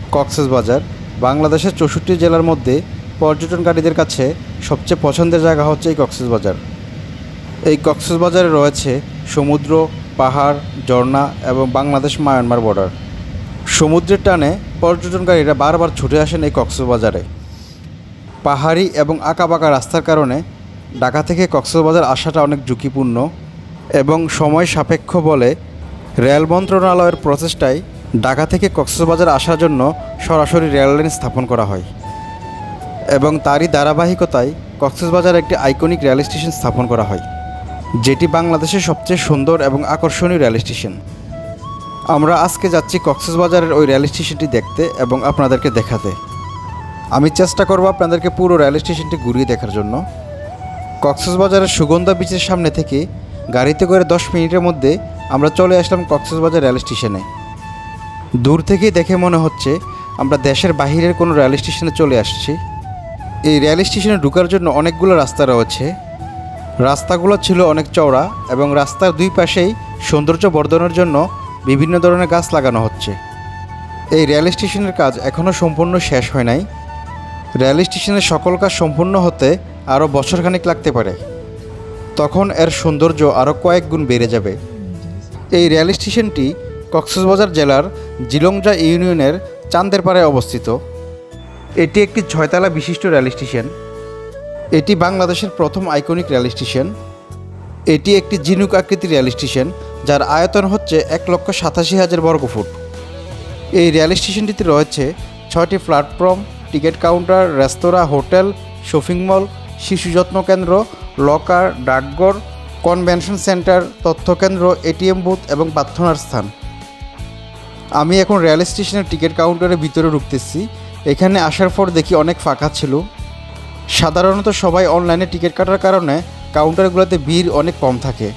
কক্সবাজার বাংলাদেশের 64 জেলার মধ্যে পর্যটনকারীদের কাছে সবচেয়ে পছন্দের জায়গা হচ্ছে এই কক্সবাজার। এই কক্সবাজারে রয়েছে সমুদ্র, পাহাড়, ঝর্ণা এবং বাংলাদেশ মায়ানমার বর্ডার। সমুদ্রের টানে পর্যটনকারীরা বারবার ছুটে আসেন এই কক্সবাজারে। পাহাড়ি এবং আঁকাবাঁকা রাস্তার কারণে ঢাকা থেকে কক্সবাজার আসাটা অনেক ঝুঁকিপূর্ণ এবং সময় সাপেক্ষ বলে রেল মন্ত্রণালয়ের প্রচেষ্টায় ঢাকা থেকে কক্সবাজার আসার জন্য সরাসরি রেল লাইন স্থাপন করা হয় এবং তারই ধারাবাহিকতায় কক্সবাজারে একটি আইকনিক রেল স্টেশন স্থাপন করা হয়, যেটি বাংলাদেশের সবচেয়ে সুন্দর এবং আকর্ষণীয় রেল স্টেশন। আমরা আজকে যাচ্ছি কক্সবাজারের ওই রেল স্টেশনটি দেখতে এবং আপনাদেরকে দেখাতে। আমি চেষ্টা করব আপনাদেরকে পুরো রেল স্টেশনটি ঘুরিয়ে দেখার জন্য। কক্সবাজারের সুগন্ধা বিচের সামনে থেকে গাড়িতে করে 10 মিনিটের মধ্যে আমরা চলে আসলাম কক্সবাজার রেল স্টেশনে। দূর থেকেই দেখে মনে হচ্ছে আমরা দেশের বাহিরের কোনো রেল স্টেশনে চলে আসছি। এই রেল স্টেশনে ঢোকার জন্য অনেকগুলো রাস্তা রয়েছে। রাস্তাগুলো ছিল অনেক চওড়া এবং রাস্তার দুই পাশেই সৌন্দর্য বর্ধনের জন্য বিভিন্ন ধরনের গাছ লাগানো হচ্ছে। এই রেল স্টেশনের কাজ এখনও সম্পূর্ণ শেষ হয় নাই। রেল স্টেশনের সকল কাজ সম্পূর্ণ হতে আরও বছরখানেক লাগতে পারে, তখন এর সৌন্দর্য আরও কয়েক গুণ বেড়ে যাবে। এই রেল স্টেশনটি কক্সবাজার জেলার জিলংজা ইউনিয়নের চান্দেরপাড়ায় অবস্থিত। এটি একটি 6 তলা বিশিষ্ট রেল স্টেশন। এটি বাংলাদেশের প্রথম আইকনিক রেল স্টেশন। এটি একটি ঝিনুক আকৃতির রেল স্টেশন, যার আয়তন হচ্ছে 1,87,000 বর্গফুট। এই রেল স্টেশনটিতে রয়েছে 6টি platform, ticket counter, restaurant, hotel, shopping mall, শিশু যত্ন কেন্দ্র, লকার, ডাকঘর, কনভেনশন সেন্টার, তথ্যকেন্দ্র, এটিএম বুথ এবং প্রার্থনার স্থান। আমি এখন রেল স্টেশনের টিকিট কাউন্টারের ভিতরে ঢুকতেছি। এখানে আসার পর দেখি অনেক ফাঁকা ছিল। সাধারণত সবাই অনলাইনে টিকিট কাটার কারণে কাউন্টারগুলোতে ভিড় অনেক কম থাকে।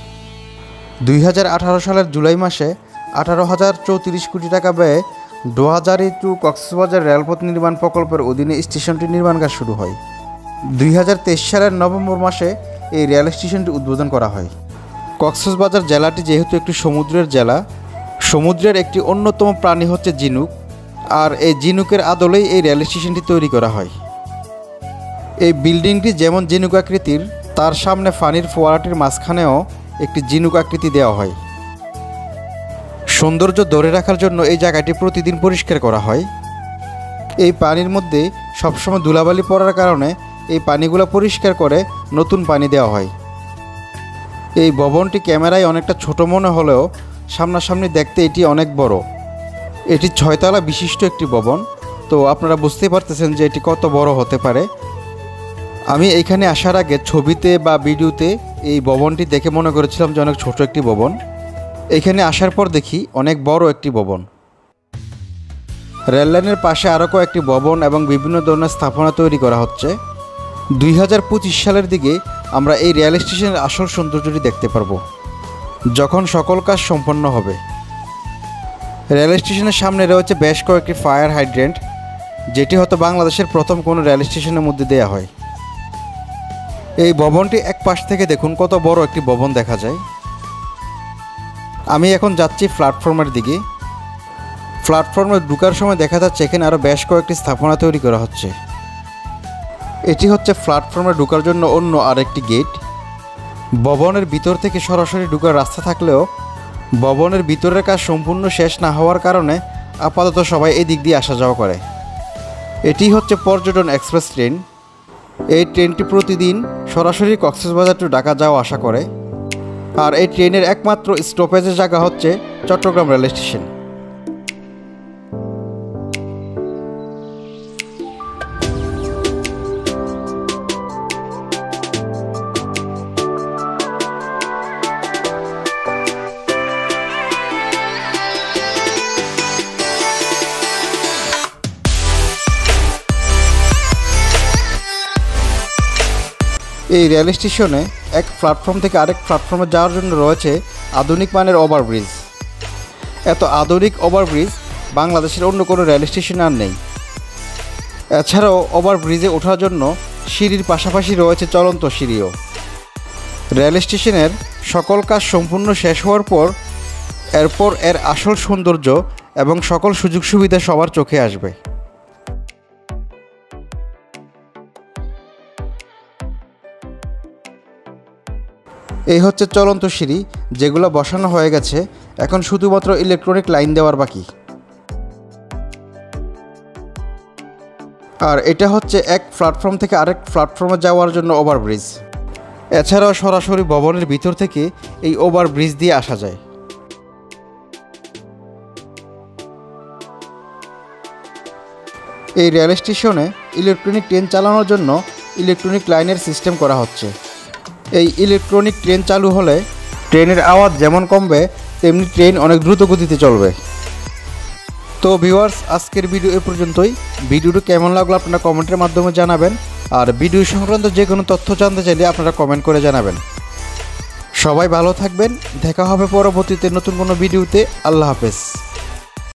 2018 সালের জুলাই মাসে 18,034 কোটি টাকা ব্যয়ে ডোয়াজারি টু কক্সবাজার রেলপথ নির্মাণ প্রকল্পের অধীনে স্টেশনটির নির্মাণ কাজ শুরু হয়। 2023 সালের নভেম্বর মাসে এই রেল স্টেশনটি উদ্বোধন করা হয়। কক্সবাজার জেলাটি যেহেতু একটি সমুদ্রের জেলা, সমুদ্রের একটি অন্যতম প্রাণী হচ্ছে ঝিনুক, আর এই ঝিনুকের আদলেই এই রেল স্টেশনটি তৈরি করা হয়। এই বিল্ডিংটি যেমন ঝিনুক আকৃতির, তার সামনে পানির ফোয়ারাটির মাঝখানেও একটি ঝিনুক আকৃতি দেওয়া হয়। সৌন্দর্য ধরে রাখার জন্য এই জায়গাটি প্রতিদিন পরিষ্কার করা হয়। এই পানির মধ্যে সবসময় ধুলাবালি পড়ার কারণে এই পানিগুলো পরিষ্কার করে নতুন পানি দেওয়া হয়। এই ভবনটি ক্যামেরায় অনেকটা ছোট মনে হলেও সামনাসামনি দেখতে এটি অনেক বড়। এটি 6 তলা বিশিষ্ট একটি ভবন, তো আপনারা বুঝতে পারতেছেন যে এটি কত বড় হতে পারে। আমি এইখানে আসার আগে ছবিতে বা ভিডিওতে এই ভবনটি দেখে মনে করেছিলাম যে অনেক ছোট একটি ভবন। এখানে আসার পর দেখি অনেক বড় একটি ভবন। রেললাইনের পাশে আরও কয়েকটি ভবন এবং বিভিন্ন ধরনের স্থাপনা তৈরি করা হচ্ছে। 2025 সালের দিকে আমরা এই রেল স্টেশনের আসল সৌন্দর্যটি দেখতে পারবো, যখন সকল কাজ সম্পন্ন হবে। রেল স্টেশনের সামনে রয়েছে বেশ কয়েকটি ফায়ার হাইড্রেন্ট, যেটি হয়তো বাংলাদেশের প্রথম কোনো রেল স্টেশনের মধ্যে দেওয়া হয়। এই ভবনটি এক পাশ থেকে দেখুন কত বড় একটি ভবন দেখা যায়। আমি এখন যাচ্ছি প্ল্যাটফর্মের দিকে। প্ল্যাটফর্মে ঢোকার সময় দেখা যাচ্ছে এখানে আরও বেশ কয়েকটি স্থাপনা তৈরি করা হচ্ছে। এটি হচ্ছে প্ল্যাটফর্মে ঢোকার জন্য অন্য আরেকটি গেট। ভবনের ভিতর থেকে সরাসরি ঢোকার রাস্তা থাকলেও ভবনের ভিতরের কাজ সম্পূর্ণ শেষ না হওয়ার কারণে আপাতত সবাই এই দিক দিয়ে আসা যাওয়া করে। এটি হচ্ছে পর্যটন এক্সপ্রেস ট্রেন। এই ট্রেনটি প্রতিদিন সরাসরি কক্সবাজার টু ঢাকা যাওয়া আসা করে, আর এই ট্রেনের একমাত্র স্টপেজের জায়গা হচ্ছে চট্টগ্রাম রেল স্টেশন। এই রেল স্টেশনে এক প্ল্যাটফর্ম থেকে আরেক প্ল্যাটফর্মে যাওয়ার জন্য রয়েছে আধুনিক মানের ওভারব্রিজ। এত আধুনিক ওভারব্রিজ বাংলাদেশের অন্য কোনো রেল স্টেশনে আর নেই। এছাড়াও ওভারব্রিজে ওঠার জন্য সিঁড়ির পাশাপাশি রয়েছে চলন্ত সিঁড়িও। রেল স্টেশনের সকল কাজ সম্পূর্ণ শেষ হওয়ার পর এর আসল সৌন্দর্য এবং সকল সুযোগ সুবিধা সবার চোখে আসবে। এই হচ্ছে চলন্ত সিঁড়ি, যেগুলো বসানো হয়ে গেছে, এখন শুধুমাত্র ইলেকট্রনিক লাইন দেওয়ার বাকি। আর এটা হচ্ছে এক প্ল্যাটফর্ম থেকে আরেক প্ল্যাটফর্মে যাওয়ার জন্য ওভারব্রিজ। এছাড়াও সরাসরি ভবনের ভিতর থেকে এই ওভারব্রিজ দিয়ে আসা যায়। এই রেল স্টেশনে ইলেকট্রনিক ট্রেন চালানোর জন্য ইলেকট্রনিক লাইনের সিস্টেম করা হচ্ছে। এই ইলেকট্রনিক ট্রেন চালু হলে ট্রেনের আওয়াজ যেমন কমবে, তেমনি ট্রেন অনেক দ্রুত গতিতে চলবে। তো ভিউয়ার্স, আজকের ভিডিও এ পর্যন্তই। ভিডিওটি কেমন লাগলো আপনারা কমেন্টের মাধ্যমে জানাবেন। আর ভিডিও সংক্রান্ত যে কোনো তথ্য জানতে চাইলে আপনারা কমেন্ট করে জানাবেন। সবাই ভালো থাকবেন, দেখা হবে পরবর্তীতে নতুন কোনো ভিডিওতে। আল্লাহ হাফেজ।